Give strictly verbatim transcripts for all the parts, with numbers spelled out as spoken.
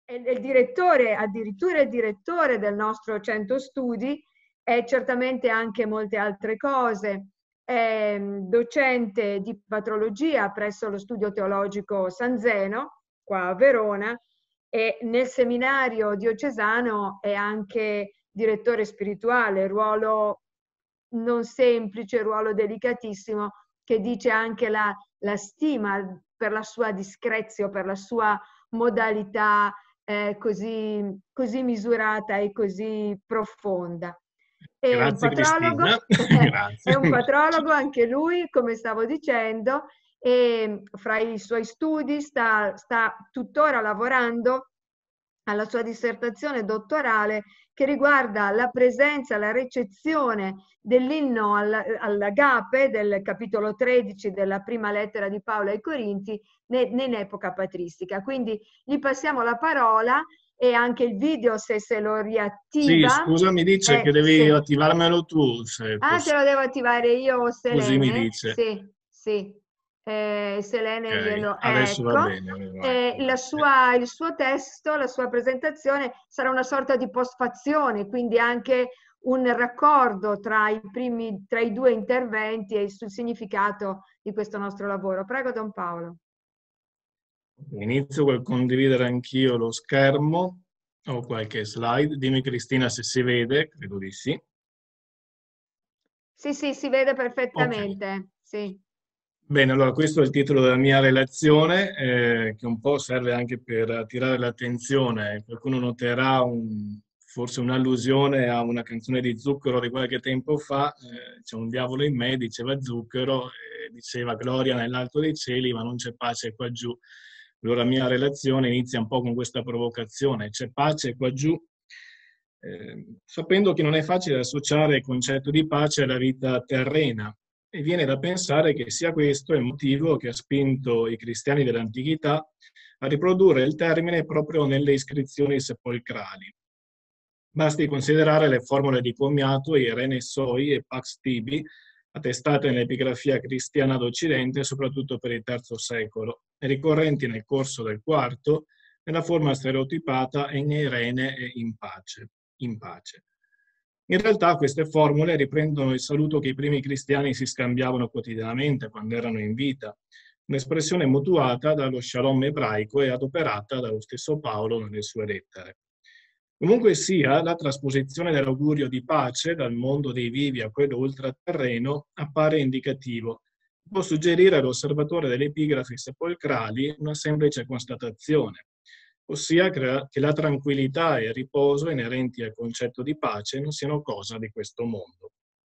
è il direttore, addirittura il direttore del nostro centro studi, è certamente anche molte altre cose. È docente di patrologia presso lo Studio Teologico San Zeno, qua a Verona, e nel seminario diocesano è anche direttore spirituale, ruolo non semplice, ruolo delicatissimo, che dice anche la, la stima per la sua discrezio, per la sua modalità eh, così, così misurata e così profonda. È un Grazie patrologo, Cristina. Grazie. è un patrologo anche lui, come stavo dicendo, e fra i suoi studi sta, sta tuttora lavorando alla sua dissertazione dottorale che riguarda la presenza, la recezione dell'inno all'agape del capitolo tredici della prima lettera di Paolo ai Corinti in epoca patristica. Quindi gli passiamo la parola e anche il video, se se lo riattiva. Sì, scusa, mi dice eh, che devi sì. attivarmelo tu. Se Ah, te lo devo attivare io o Così mi Selene? dice. Sì, sì. Eh, Selene Ok, glielo... adesso va Ecco. bene. Vai, Eh, la grazie. sua, il suo testo, la sua presentazione sarà una sorta di postfazione, quindi anche un raccordo tra i, primi, tra i due interventi e sul significato di questo nostro lavoro. Prego, Don Paolo. Inizio col condividere anch'io lo schermo. Ho qualche slide. Dimmi Cristina se si vede, credo di sì. Sì, sì, si vede Ok. perfettamente. Sì. Bene, allora questo è il titolo della mia relazione, eh, che un po' serve anche per attirare l'attenzione. Qualcuno noterà un- forse un'allusione a una canzone di Zucchero di qualche tempo fa. Eh, c'è un diavolo in me, diceva Zucchero, eh, diceva gloria nell'alto dei cieli, ma non c'è pace qua giù. Allora la mia relazione inizia un po' con questa provocazione: c'è pace qua giù? Eh, sapendo che non è facile associare il concetto di pace alla vita terrena. E viene da pensare che sia questo il motivo che ha spinto i cristiani dell'antichità a riprodurre il termine proprio nelle iscrizioni sepolcrali. Basti considerare le formule di commiato Irene Soi e Pax Tibi, attestate nell'epigrafia cristiana d'Occidente, soprattutto per il terzo secolo, e ricorrenti nel corso del quarto, nella forma stereotipata in Irene e in pace. In pace. In realtà queste formule riprendono il saluto che i primi cristiani si scambiavano quotidianamente quando erano in vita, un'espressione mutuata dallo shalom ebraico e adoperata dallo stesso Paolo nelle sue lettere. Comunque sia, la trasposizione dell'augurio di pace dal mondo dei vivi a quello ultraterreno appare indicativo. Può suggerire all'osservatore delle epigrafi sepolcrali una semplice constatazione, ossia che la tranquillità e il riposo inerenti al concetto di pace non siano cosa di questo mondo.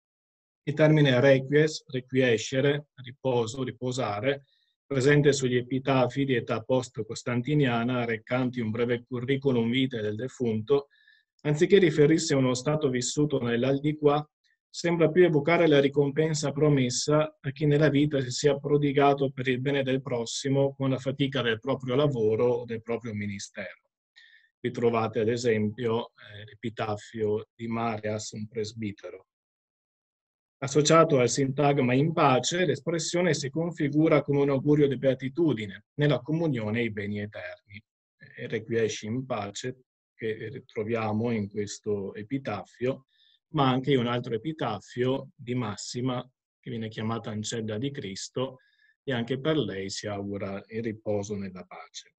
Il termine requies, requiescere, riposo, riposare, presente sugli epitafi di età post-costantiniana recanti un breve curriculum vitae del defunto, anziché riferirsi a uno stato vissuto nell'aldilà, sembra più evocare la ricompensa promessa a chi nella vita si sia prodigato per il bene del prossimo con la fatica del proprio lavoro o del proprio ministero. Ritrovate ad esempio eh, l'epitaffio di Marias, un presbitero. Associato al sintagma in pace, l'espressione si configura come un augurio di beatitudine nella comunione ai beni eterni. E requiesci in pace, che troviamo in questo epitaffio, ma anche in un altro epitaffio di Massima, che viene chiamata Ancella di Cristo, e anche per lei si augura il riposo nella pace.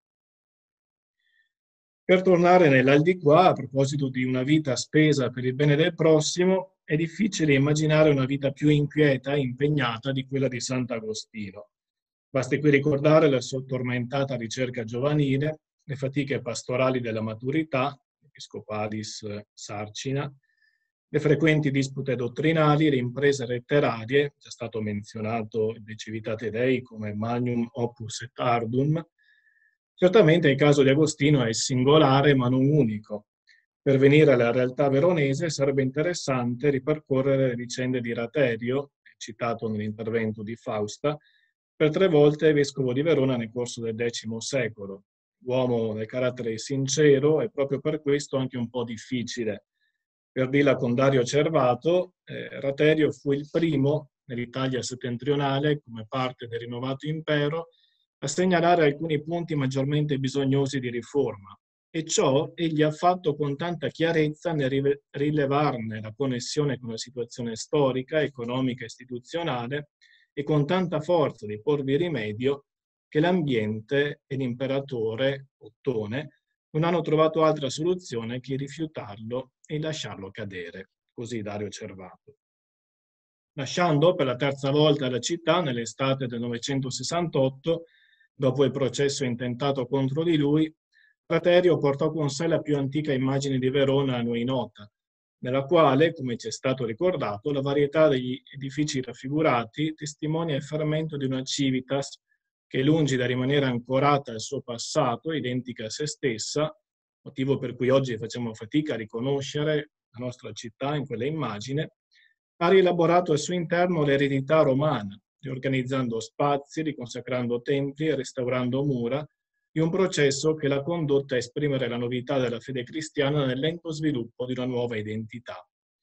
Per tornare nell'aldilà, a proposito di una vita spesa per il bene del prossimo, è difficile immaginare una vita più inquieta e impegnata di quella di Sant'Agostino. Basti qui ricordare la sua tormentata ricerca giovanile, le fatiche pastorali della maturità, Episcopalis Sarcina, le frequenti dispute dottrinali, le imprese letterarie, già stato menzionato il De Civitate Dei come Magnum Opus et Ardum. Certamente il caso di Agostino è singolare ma non unico. Per venire alla realtà veronese sarebbe interessante ripercorrere le vicende di Raterio, citato nell'intervento di Fausta, per tre volte vescovo di Verona nel corso del X secolo. Uomo dal carattere sincero e proprio per questo anche un po' difficile. Per dirla con Dario Cervato, eh, Raterio fu il primo nell'Italia settentrionale, come parte del rinnovato impero, a segnalare alcuni punti maggiormente bisognosi di riforma, e ciò egli ha fatto con tanta chiarezza nel rilevarne la connessione con la situazione storica, economica e istituzionale, e con tanta forza di porvi rimedio, che l'ambiente e l'imperatore Ottone non hanno trovato altra soluzione che rifiutarlo e lasciarlo cadere. Così Dario Cervato. Lasciando per la terza volta la città nell'estate del novecentosessantotto, dopo il processo intentato contro di lui, Praterio portò con sé la più antica immagine di Verona a noi nota, nella quale, come ci è stato ricordato, la varietà degli edifici raffigurati testimonia il fermento di una civitas che, lungi da rimanere ancorata al suo passato, identica a se stessa, motivo per cui oggi facciamo fatica a riconoscere la nostra città in quella immagine, ha rielaborato al suo interno l'eredità romana, riorganizzando spazi, riconsacrando templi e restaurando mura, di un processo che l'ha condotta a esprimere la novità della fede cristiana nel lento sviluppo di una nuova identità.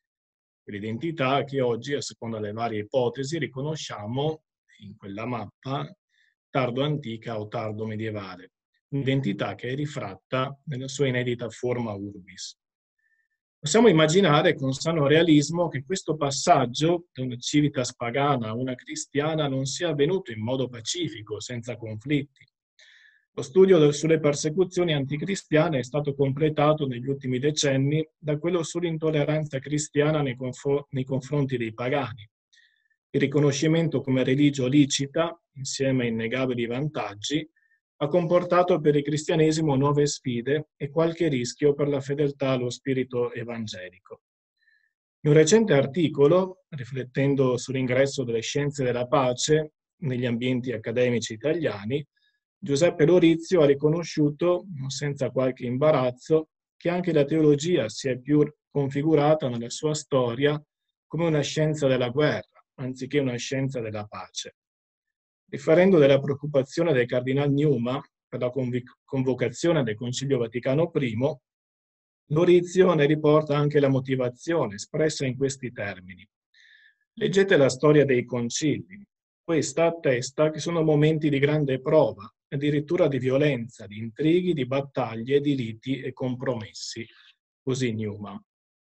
L'identità che oggi, a seconda delle varie ipotesi, riconosciamo in quella mappa tardo antica o tardo medievale, un'identità che è rifratta nella sua inedita forma urbis. Possiamo immaginare con sano realismo che questo passaggio da una civitas pagana a una cristiana non sia avvenuto in modo pacifico, senza conflitti. Lo studio sulle persecuzioni anticristiane è stato completato negli ultimi decenni da quello sull'intolleranza cristiana nei, confr- nei confronti dei pagani. Il riconoscimento come religio licita, insieme a innegabili vantaggi, ha comportato per il cristianesimo nuove sfide e qualche rischio per la fedeltà allo spirito evangelico. In un recente articolo, riflettendo sull'ingresso delle scienze della pace negli ambienti accademici italiani, Giuseppe Lorizio ha riconosciuto, non senza qualche imbarazzo, che anche la teologia si è più configurata nella sua storia come una scienza della guerra, anziché una scienza della pace. Differendo dalla preoccupazione del cardinal Newman per la convocazione del Concilio Vaticano primo, Lorizio ne riporta anche la motivazione, espressa in questi termini. Leggete la storia dei concili. Questa attesta che sono momenti di grande prova, addirittura di violenza, di intrighi, di battaglie, di liti e compromessi. Così Newman.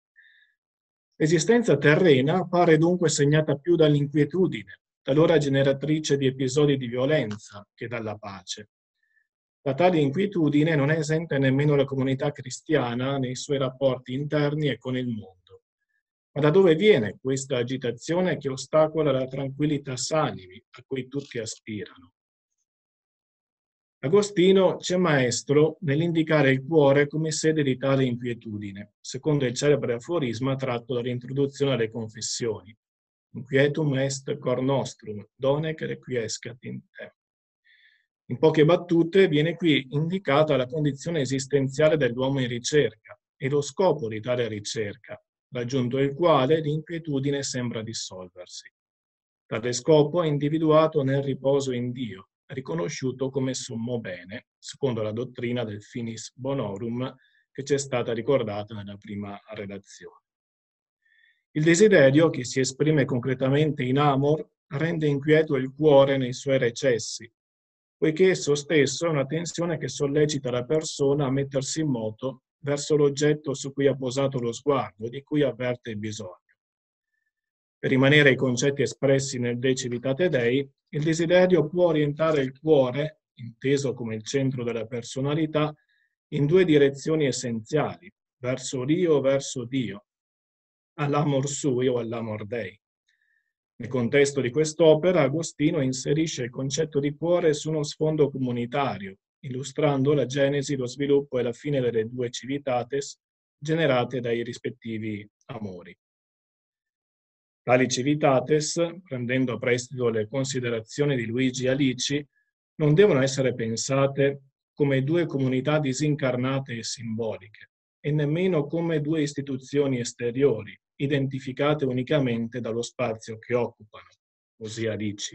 L'esistenza terrena pare dunque segnata più dall'inquietudine, talora generatrice di episodi di violenza, che dalla pace. Da tale inquietudine non è esente nemmeno la comunità cristiana nei suoi rapporti interni e con il mondo. Ma da dove viene questa agitazione che ostacola la tranquillità sanimi a cui tutti aspirano? Agostino c'è maestro nell'indicare il cuore come sede di tale inquietudine, secondo il celebre aforisma tratto dall'introduzione alle confessioni. Inquietum est cor nostrum, donec requiescat in te. In poche battute viene qui indicata la condizione esistenziale dell'uomo in ricerca e lo scopo di tale ricerca, raggiunto il quale l'inquietudine sembra dissolversi. Tale scopo è individuato nel riposo in Dio, riconosciuto come sommo bene, secondo la dottrina del finis bonorum che ci è stata ricordata nella prima relazione. Il desiderio, che si esprime concretamente in amor, rende inquieto il cuore nei suoi recessi, poiché esso stesso è una tensione che sollecita la persona a mettersi in moto verso l'oggetto su cui ha posato lo sguardo e di cui avverte il bisogno. Per rimanere ai concetti espressi nel De Civitate Dei, il desiderio può orientare il cuore, inteso come il centro della personalità, in due direzioni essenziali, verso l'io o verso Dio, all'amor sui o all'amor Dei. Nel contesto di quest'opera, Agostino inserisce il concetto di cuore su uno sfondo comunitario, illustrando la genesi, lo sviluppo e la fine delle due civitates generate dai rispettivi amori. Tali civitates, prendendo a prestito le considerazioni di Luigi Alici, non devono essere pensate come due comunità disincarnate e simboliche, e nemmeno come due istituzioni esteriori, identificate unicamente dallo spazio che occupano, così Alici.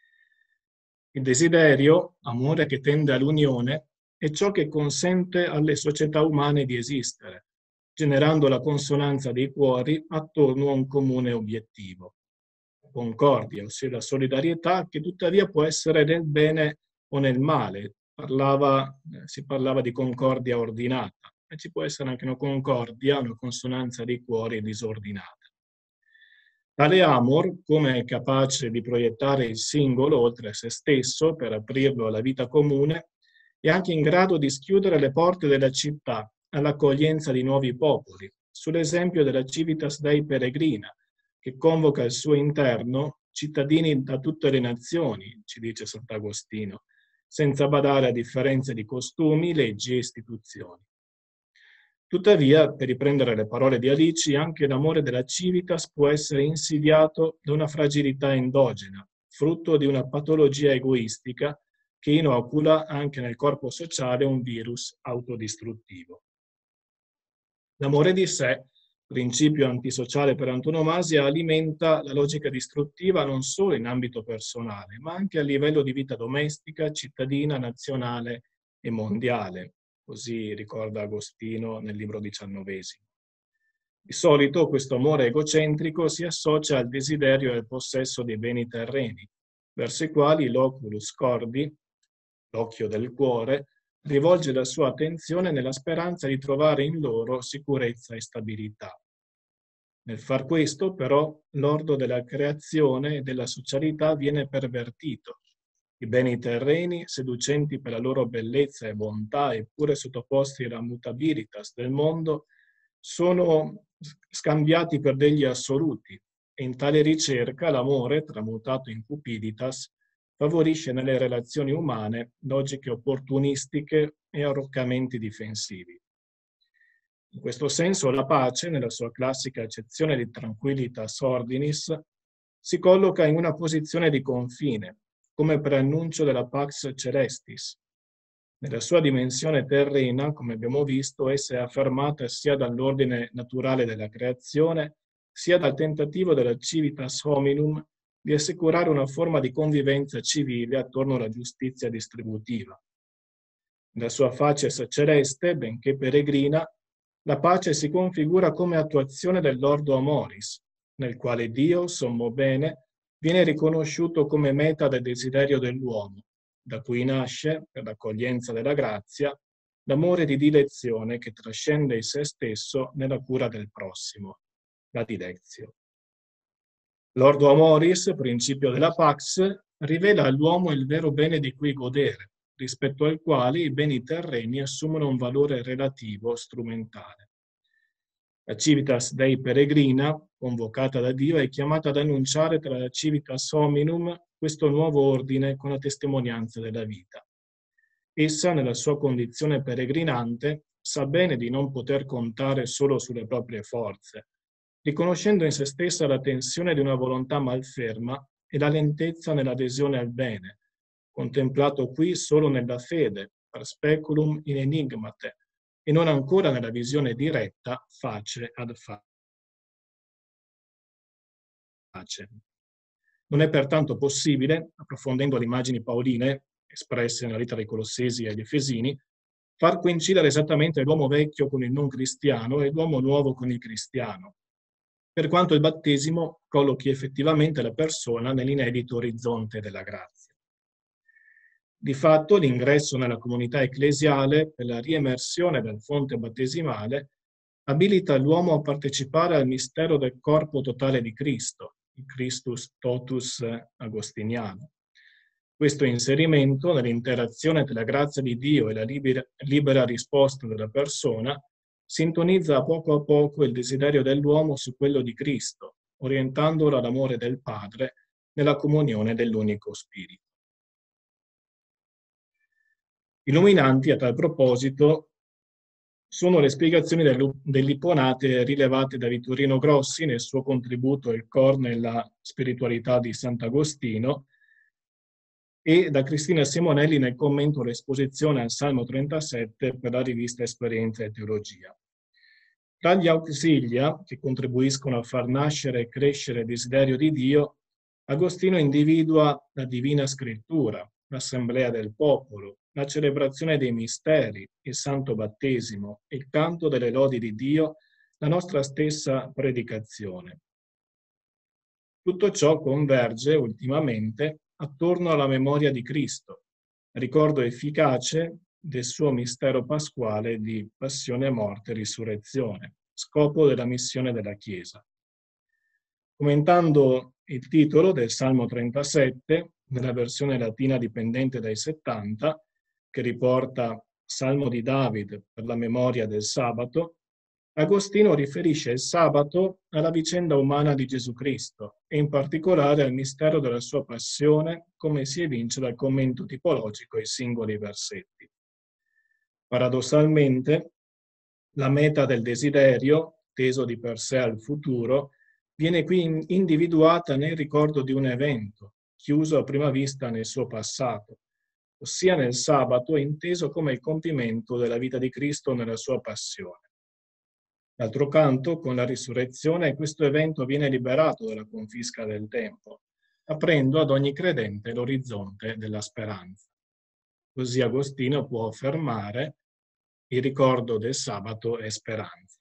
Il desiderio, amore che tende all'unione, è ciò che consente alle società umane di esistere, generando la consonanza dei cuori attorno a un comune obiettivo. Concordia, ossia la solidarietà, che tuttavia può essere nel bene o nel male, parlava, eh, si parlava di concordia ordinata, e ci può essere anche una concordia, una consonanza di cuori disordinata. Tale amor, come è capace di proiettare il singolo oltre se stesso per aprirlo alla vita comune, è anche in grado di schiudere le porte della città all'accoglienza di nuovi popoli, sull'esempio della Civitas Dei Peregrina, che convoca al suo interno cittadini da tutte le nazioni, ci dice Sant'Agostino, senza badare a differenze di costumi, leggi e istituzioni. Tuttavia, per riprendere le parole di Alici, anche l'amore della Civitas può essere insidiato da una fragilità endogena, frutto di una patologia egoistica che inocula anche nel corpo sociale un virus autodistruttivo. L'amore di sé, principio antisociale per antonomasia, alimenta la logica distruttiva non solo in ambito personale, ma anche a livello di vita domestica, cittadina, nazionale e mondiale. Così ricorda Agostino nel libro diciannovesimo. Di solito questo amore egocentrico si associa al desiderio e al possesso dei beni terreni, verso i quali l'oculus cordi, l'occhio del cuore, rivolge la sua attenzione nella speranza di trovare in loro sicurezza e stabilità. Nel far questo, però, l'ordo della creazione e della socialità viene pervertito. I beni terreni, seducenti per la loro bellezza e bontà, eppure sottoposti alla mutabilitas del mondo, sono scambiati per degli assoluti, e in tale ricerca l'amore, tramutato in cupiditas, favorisce nelle relazioni umane logiche opportunistiche e arroccamenti difensivi. In questo senso la pace, nella sua classica accezione di tranquillitas ordinis, si colloca in una posizione di confine, come preannuncio della Pax Celestis. Nella sua dimensione terrena, come abbiamo visto, essa è affermata sia dall'ordine naturale della creazione, sia dal tentativo della Civitas Hominum di assicurare una forma di convivenza civile attorno alla giustizia distributiva. Nella sua facies celeste, benché peregrina, la pace si configura come attuazione dell'ordo amoris, nel quale Dio, sommo bene, viene riconosciuto come meta del desiderio dell'uomo, da cui nasce, per l'accoglienza della grazia, l'amore di dilezione che trascende il se stesso nella cura del prossimo, la dilezio. L'ordo amoris, principio della Pax, rivela all'uomo il vero bene di cui godere, rispetto al quale i beni terreni assumono un valore relativo strumentale. La Civitas Dei Peregrina, convocata da Dio, è chiamata ad annunciare tra la Civitas Hominum questo nuovo ordine con la testimonianza della vita. Essa, nella sua condizione peregrinante, sa bene di non poter contare solo sulle proprie forze, riconoscendo in se stessa la tensione di una volontà malferma e la lentezza nell'adesione al bene, contemplato qui solo nella fede, per speculum in enigmate, e non ancora nella visione diretta face ad face. Non è pertanto possibile, approfondendo le immagini paoline, espresse nella lettera ai Colossesi e agli Efesini, far coincidere esattamente l'uomo vecchio con il non cristiano e l'uomo nuovo con il cristiano, per quanto il battesimo collochi effettivamente la persona nell'inedito orizzonte della grazia. Di fatto, l'ingresso nella comunità ecclesiale per la riemersione del fonte battesimale abilita l'uomo a partecipare al mistero del corpo totale di Cristo, il Christus totus agostiniano. Questo inserimento nell'interazione tra la grazia di Dio e la libera, libera risposta della persona sintonizza a poco a poco il desiderio dell'uomo su quello di Cristo, orientandolo all'amore del Padre nella comunione dell'unico Spirito. Illuminanti a tal proposito sono le spiegazioni dell'Ipponate rilevate da Vittorino Grossi nel suo contributo Il Cor nella spiritualità di Sant'Agostino e da Cristina Simonelli nel commento all'esposizione al Salmo trentasette per la rivista Esperienza e Teologia. Tra gli auxilia che contribuiscono a far nascere e crescere il desiderio di Dio, Agostino individua la Divina Scrittura, l'assemblea del popolo, la celebrazione dei misteri, il santo battesimo, il canto delle lodi di Dio, la nostra stessa predicazione. Tutto ciò converge ultimamente attorno alla memoria di Cristo, ricordo efficace del suo mistero pasquale di passione, morte e risurrezione, scopo della missione della Chiesa. Commentando il titolo del Salmo trentasette, nella versione latina dipendente dai settanta, che riporta Salmo di David per la memoria del sabato, Agostino riferisce il sabato alla vicenda umana di Gesù Cristo e in particolare al mistero della sua passione, come si evince dal commento tipologico ai singoli versetti. Paradossalmente, la meta del desiderio, teso di per sé al futuro, viene qui individuata nel ricordo di un evento, chiuso a prima vista nel suo passato, ossia nel sabato inteso come il compimento della vita di Cristo nella sua passione. D'altro canto, con la risurrezione, questo evento viene liberato dalla confisca del tempo, aprendo ad ogni credente l'orizzonte della speranza. Così Agostino può affermare: il ricordo del sabato è speranza.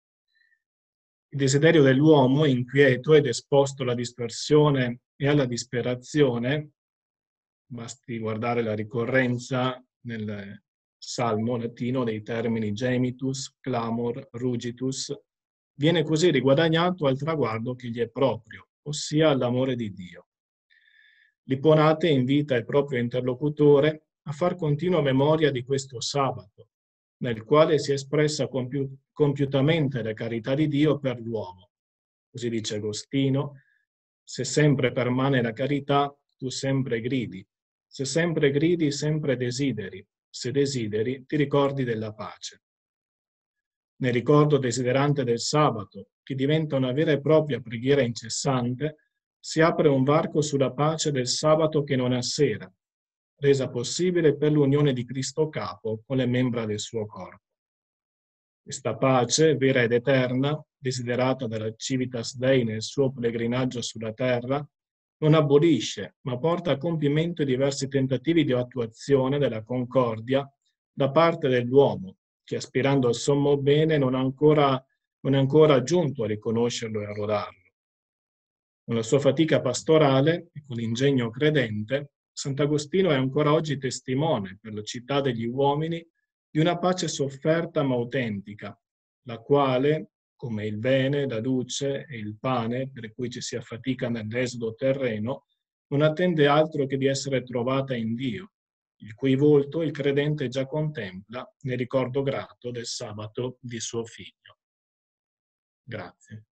Il desiderio dell'uomo, inquieto ed esposto alla dispersione e alla disperazione, basti guardare la ricorrenza nel Salmo latino dei termini gemitus, clamor, rugitus, viene così riguadagnato al traguardo che gli è proprio, ossia all'amore di Dio. L'Ipponate invita il proprio interlocutore a far continua memoria di questo sabato, nel quale si è espressa compi- compiutamente la carità di Dio per l'uomo. Così dice Agostino: se sempre permane la carità, tu sempre gridi. Se sempre gridi, sempre desideri. Se desideri, ti ricordi della pace. Nel ricordo desiderante del sabato, che diventa una vera e propria preghiera incessante, si apre un varco sulla pace del sabato che non ha sera, resa possibile per l'unione di Cristo capo con le membra del suo corpo. Questa pace, vera ed eterna, desiderata dalla Civitas Dei nel suo pellegrinaggio sulla terra, non abolisce, ma porta a compimento i diversi tentativi di attuazione della concordia da parte dell'uomo, che aspirando al sommo bene non, ancora, non è ancora giunto a riconoscerlo e a rodarlo. Con la sua fatica pastorale e con l'ingegno credente, Sant'Agostino è ancora oggi testimone per la città degli uomini di una pace sofferta ma autentica, la quale, come il bene, la luce e il pane, per cui ci si affatica nell'esodo terreno, non attende altro che di essere trovata in Dio, il cui volto il credente già contempla nel ricordo grato del sabato di suo figlio. Grazie.